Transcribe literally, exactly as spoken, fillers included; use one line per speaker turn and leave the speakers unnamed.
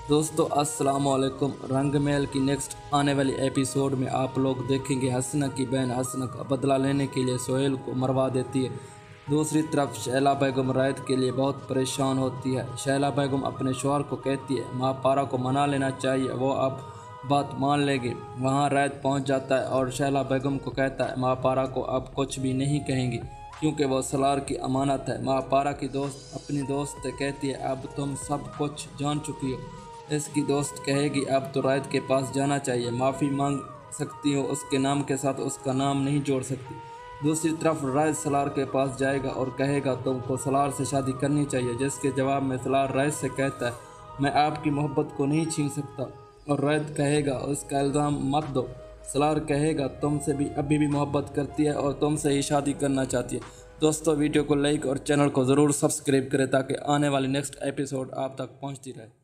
दोस्तों अस्सलाम वालेकुम। रंग महल की नेक्स्ट आने वाली एपिसोड में आप लोग देखेंगे हसना की बहन हसना का बदला लेने के लिए सोहेल को मरवा देती है। दूसरी तरफ शैला बेगम रायत के लिए बहुत परेशान होती है। शैला बेगम अपने शौहर को कहती है माँ पारा को मना लेना चाहिए, वो अब बात मान लेगी। वहाँ रायत पहुँच जाता है और शैला बेगम को कहता है माँ पारा को अब कुछ भी नहीं कहेंगी क्योंकि वो सलार की अमानत है। माँ पारा की दोस्त अपनी दोस्त से कहती है अब तुम सब कुछ जान चुकी हो। इसकी दोस्त कहेगी अब तो रायत के पास जाना चाहिए, माफ़ी मांग सकती हो, उसके नाम के साथ उसका नाम नहीं जोड़ सकती। दूसरी तरफ रायत सलार के पास जाएगा और कहेगा तुमको सलार से शादी करनी चाहिए, जिसके जवाब में सलार रायत से कहता है मैं आपकी मोहब्बत को नहीं छीन सकता। और रायत कहेगा उसका इल्ज़ाम मत दो। सलार कहेगा तुमसे भी अभी भी मोहब्बत करती है और तुमसे ही शादी करना चाहती है। दोस्तों वीडियो को लाइक और चैनल को ज़रूर सब्सक्राइब करें ताकि आने वाली नेक्स्ट एपिसोड आप तक पहुंचती रहे।